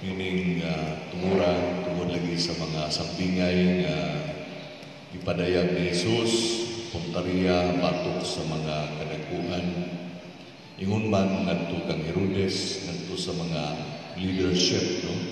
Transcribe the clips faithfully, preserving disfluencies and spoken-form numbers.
ining uh, tumuran tungod lagi sa mga sampingay nga ipadayag ni Jesus, puntarya batok sa mga kadakuan. Ingon man ngadto kang Herodes ngadto sa mga leadership, no?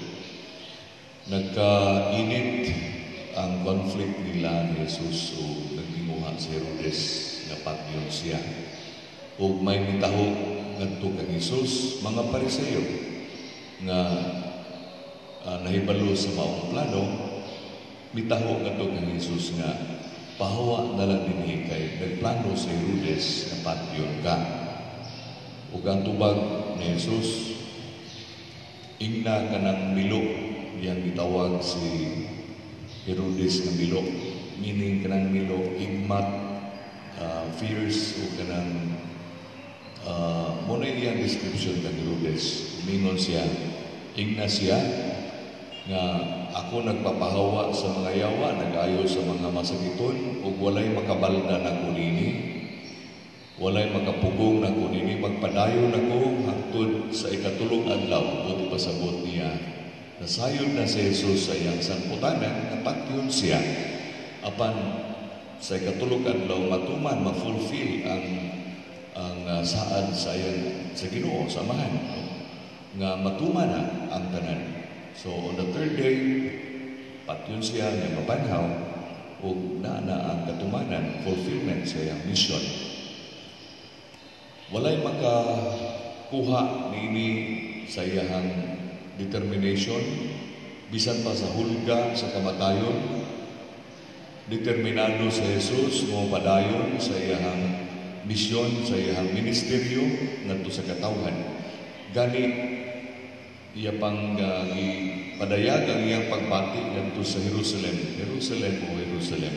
Nagkainit ang conflict nila ni Jesus, o nagdimuha si Herodes na patyon siya. O may nitaho ngadto kang Jesus, mga Pariseo nga uh, nahibalo sa maong plano, mitaho ngadto kang Jesus nga pahawa na lang dinhi kay nagplano si Herodes na patyon ka. Ug ang tubag ni Jesus, ingna ka ng milo, yang gitawag si Herodes ng milo, meaning kanang milo, igmat, uh, fierce, o kanang uh, muna iyang description ng Herodes. Mingon siya, ingna siya, nga ako nagpapahawa sa mga yawa, nag-ayo sa mga masakiton, ug walay makabalda na kunini, walay makapugong na kunini, magpadayon ako hangtod sa ikatulong adlaw. Buti pasabot niya, nasayod na si Jesus sa iyang sanputanan, napatyon siya, apan sa ikatulong adlaw matuman, ma-fulfill ang ang uh, saad sa iyang sa Ginoo, samahan, no? Nga matuman na ang tanan. So on the third day, patyon siya nga mabanhaw, ug naa na ang katumanan, fulfillment sa iyang mission. Walay makakuha niini sa iyang determination, bisan pa sa hulga sa kamatayon. Determinado sa Jesus mo padayon sa iyang misyon, sa iyang ministeryo ngadto sa katawhan. Gani iya pang uh, padayag ang iyang pagbati ngadto sa Jerusalem. Jerusalem o Jerusalem.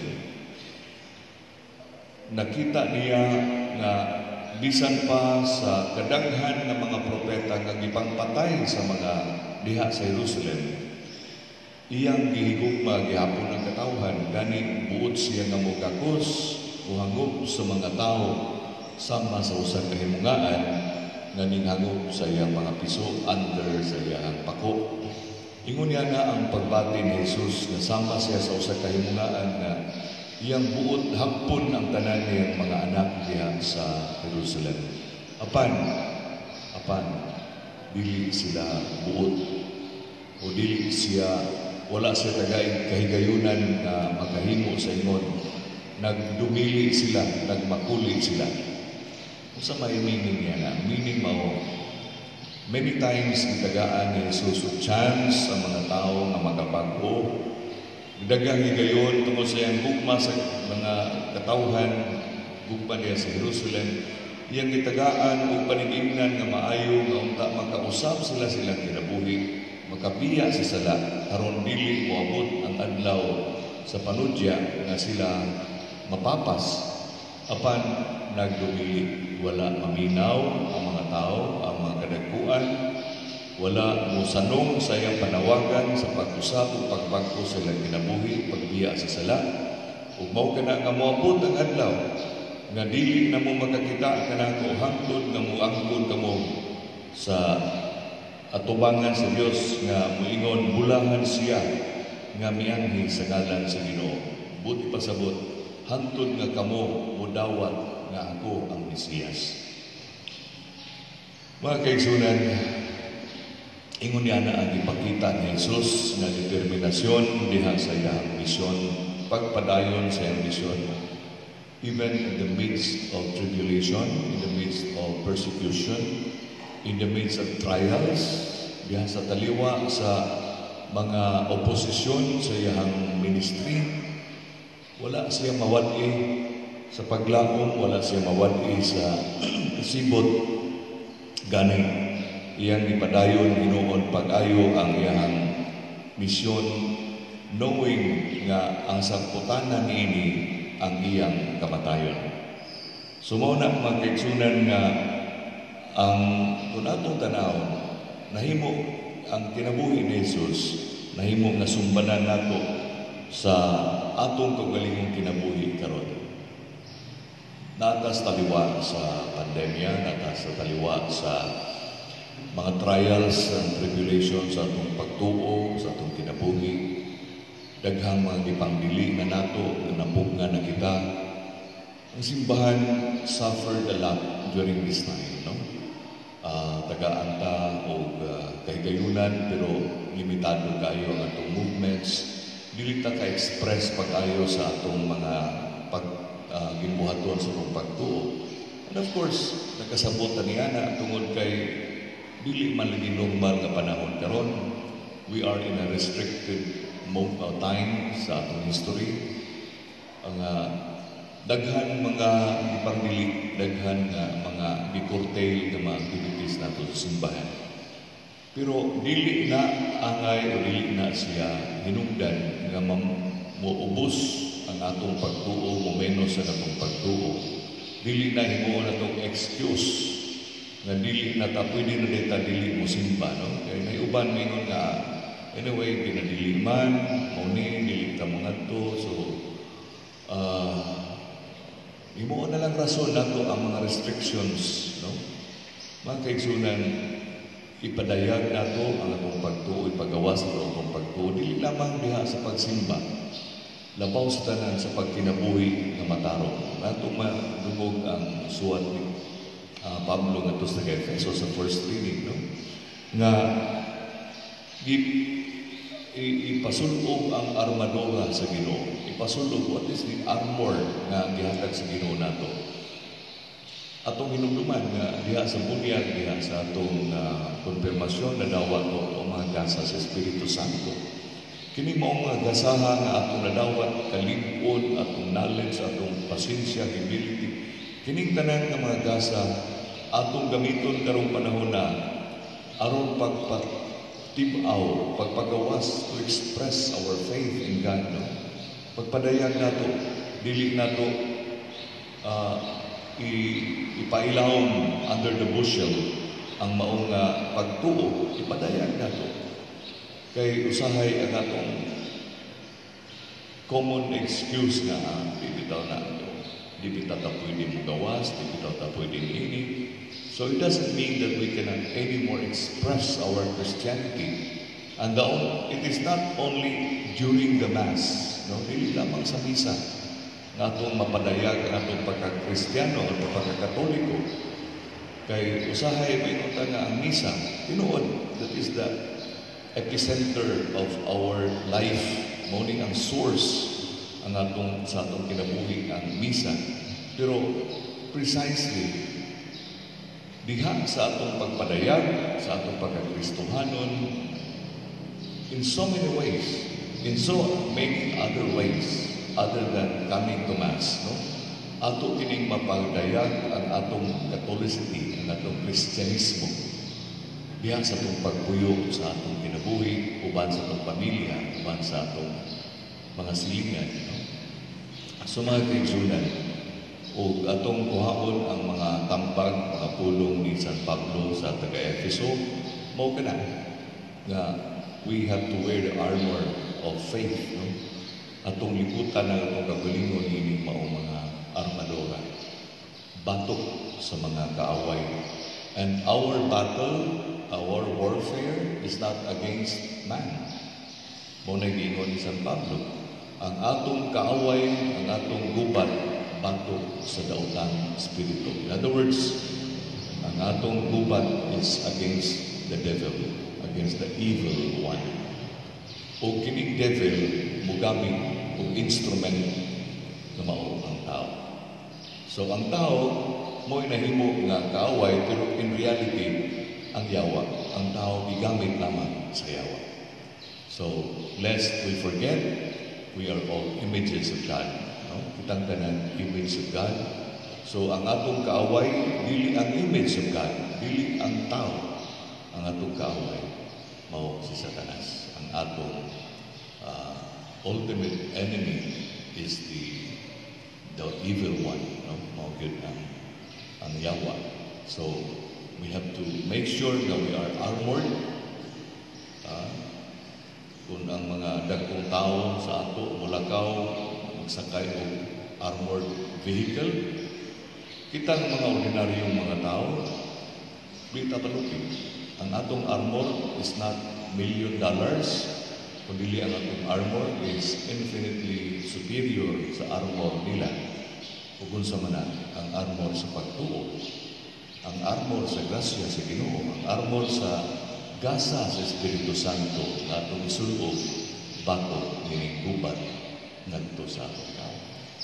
Nakita niya nga bisan pa sa kadaghan ng mga propeta nga gipangpatay sa mga diha sa Jerusalem, iyang gihigugma gihapon ang katawhan. Gani buot siya nga mogakos o hangop sa mga tao sama sa usa ka himungaan nga ninghangop sa iyang mga piso under sa iyang pako. Ingon niya na ang pagbati ni Jesus na sama siya sa usa ka himungaan nga iyang buot hapon ang tanan niyang mga anak diha sa Jerusalem. Apan, apan, dili sila buot o dili siya, wala siya tagay kahigayunan na makahimo sa ingon. Nagdumili sila, nagmakuli sila. Sa may meaning niya na, meaning mao, many times itagaan ni Jesus chance sa mga tao nga makabago, dagang higayon tungkol sa iyang gugma sa mga katawhan, gugma niya sa Jerusalem, iyang itagaan o paninignan nga maayo nga unta makausap sila silang kinabuhi, makabiya sa sala, aron dili moabot ang adlaw sa panudya nga sila mapapas. Apan nagdumili, wala maminaw ang mga tao, ang mga kadagkuan, wala mo sanong sa iyang panawagan sa pag-usap o pagbangko sa ilang kinabuhi, pagbiya sa sala. Ug mao kana nga moabot ang adlaw nga dili na mo makakita kanako hangtod nga moangkon kamo sa atubangan sa Dios nga moingon bulangan siya nga mianhi sa ngalan sa Ginoo. Buti pasabot hangtod nga kamo mudawat nga ako ang Mesiyas. Mga kaigsunan, ingon niya na ang ipakita ni Jesus na determinasyon diha sa iyang misyon, pagpadayon sa iyang misyon, even in the midst of tribulation, in the midst of persecution, in the midst of trials, diha sa taliwa sa mga oposisyon sa iyang ministry. Wala siya mawad-i sa paglaom, wala siya mawad-i sa kasibot. Gani iyang ipadayon Ginoon pag-ayo ang iyang misyon, knowing nga ang samputanan niini ang iyang kamatayon. Sumaw na mga kaigsunan nga ang tunatong tanawon, nahimo ang kinabuhi ni Jesus, nahimo nga sumbanan nato sa atong kaugalingong kinabuhi karon. Natas taliwa sa pandemya, natas sa taliwa sa mga trials and tribulations sa atong pagtuo, sa atong kinabuhi, daghang mga gipangdili nga nato, nga napugngan na kita. Ang simbahan suffered a lot during this time, no? Uh, taga-anta o uh, kahigayunan, pero limitado kayo ang atong movements. Dili ta ka-express pag-ayo sa atong mga pag uh, gibuhaton sa atong pagtuo. And of course, nakasabot niya na tungod kay dili man lagi normal nga panahon karon. We are in a restricted mo uh, time sa atong history. Ang uh, daghan mga ipangdili, daghan nga mga di-curtail nga mga activities nato sa simbahan. Pero dili na angay o dili na siya hinungdan nga maubos ang atong pagtuo, momentos sa atong pagtuo. Dili na himuon atong excuse nga dili na ta pwede na dita dili mo simba, no? Kaya may uban mingon nga anyway, pinadili man, mauni, dili ta mga to. So, uh, himuon na lang rason nato ang mga restrictions, no? Mga kaigsunan, ipadayag nato ang atong pagtuo, ipagawas ang atong pagtuo, dili lamang diha sa pagsimba, labaw sa tanan sa pagkinabuhi nga matarong. Nato madungog ang suwat ni uh, Pablo nga to sa Efeso sa first reading, no? Nga ipasulog ang armadura sa Ginoo. Ipasulog what is the armor nga gihatag sa Ginoo nato. Atong hinumduman nga diha sa bunyag, diha sa atong uh, konfirmasyon na dawat o mga gasa sa Espiritu Santo. Kini mao mga gasahan nga atong nadawat, kalig-on, atong knowledge, atong pasensya, humility. Kining tanan nga mga gasa atong gamiton karong panahon na aron pagpat tibaw, pagpagawas to express our faith in God, no? Pagpadayag nato, dili nato uh, ipailawom under the bushel ang maong uh, pagtuo, ipadayag nato. Kay usahay ang atong common excuse nga, ah, di bitaw na ito, di bitaw ta pwede mo gawas, di bitaw ta pwede ini. So it doesn't mean that we cannot anymore express our Christianity. And the, it is not only during the Mass, no? Dili lamang sa misa nga atong mapadayag ang atong pagka-Kristiyano at pagka-Katoliko. Kay usahay mainunta nga ang misa, tinuod, that is the epicenter of our life. Mauning ang source ang atong sa atong kinabuhi ang misa. Pero precisely diha sa atong pagpadayag, sa atong pagkakristohanon, in so many ways, in so many other ways, other than coming to Mass, no? Ato kining mapagdayag ang atong Catholicity, ang atong Kristyanismo, diha sa atong pagpuyo sa atong kinabuhi, uban sa atong pamilya, uban sa atong mga silingan, no? So mga kaigsunan, o atong kuhaon ang mga tambag, mga pulong ni San Pablo sa taga-Efeso, mao kana nga we have to wear the armor of faith, no? Atong liputan ang atong kagalingon ini mao mga armadura, batok sa mga kaaway. And our battle, our warfare is not against man. Mao na giingon ni San Pablo, ang atong kaaway, ang atong gubat, batok sa daotang espiritu. In other words, ang atong gubat is against the devil, against the evil one. O kining devil mugamit og instrument na mao ang tao. So ang tao mo'y nahimo nga kaaway, pero in reality ang yawa, ang tao gigamit lamang sa yawa. So lest we forget, we are all images of God. Kitang tanan image of God. So ang atong kaaway dili ang image of God, dili ang tao. Ang atong kaaway mao si Satanas. Ang atong uh, ultimate enemy is the the evil one, no? Mao gyud ang ang yawa. So we have to make sure that we are armored. Uh, kung ang mga dagkong tao sa ato mulakaw magsakay og armored vehicle, kita ng mga ordinaryong mga tao, di tatalupin. Ang atong armor is not million dollars, kundi ang atong armor is infinitely superior sa armor nila. Kung sa man ang armor sa pagtuo, ang armor sa grasya sa Ginoo, ang armor sa gasa sa Espiritu Santo na atong isulob bato nining gubat ngadto sa atong kaon.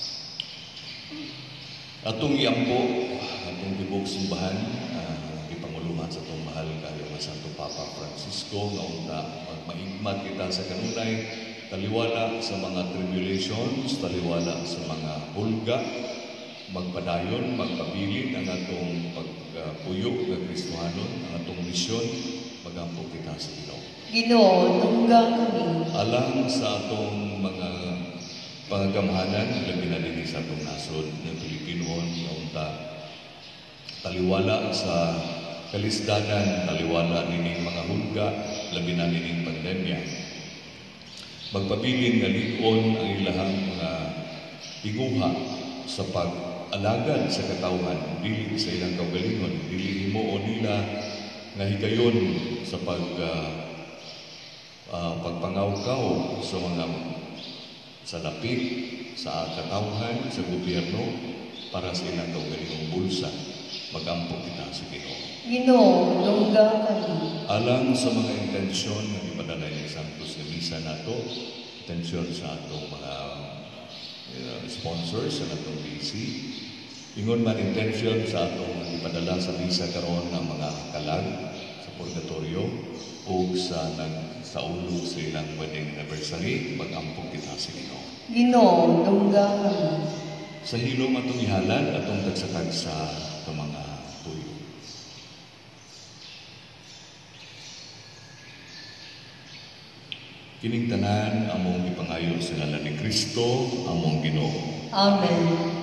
Atong iampo, atong tibok simbahan, uh, ipanguluhan sa itong mahal kayo nga Santo Papa Francisco, nga unta magmaigmat kita sa kanunay, taliwala sa mga tribulations, taliwala sa mga hulga, magpadayon, magpabilin ang atong pagpuyo ng Kristohanon, ang atong misyon, magampo kita sa Ginoo. Ginoo, tunggang kami. Alang sa atong mga pangagamhanan, labi na din sa atong nasod ng Pilipinon, unta taliwala sa kalisdanan, taliwala nining mga hulga, labi na nining pandemya. Magpabilin nga lig-on ang ilahang mga tinguha sa pag-alagad sa katawhan, dili sa ilang kaugalingon, dili himuon nila nga higayon sa pag uh, uh, pagpangawkaw sa mga salapi sa katawhan, sa gobyerno para sa ilang kaugalingong bulsa. Magampo kita sa Ginoo. Ginoo, tunggang kami. Alang sa mga intensyon na ipadala ni Santos na misa nato, intensyon sa atong mga uh, sponsors sa atong B C, ingon man intensyon sa atong ipadala sa misa karon ng mga kalag sa purgatorio o sa nag sa ulo sa ilang wedding anniversary, mag-ampong kita sa Ginoo. Ginoo, tunggang kami. Sa hilom atong ihalad atong tagsa-tagsa sa mga tuyo. Kining tanan among ipangayo sa ngalan ni Kristo, among Ginoo. Amen.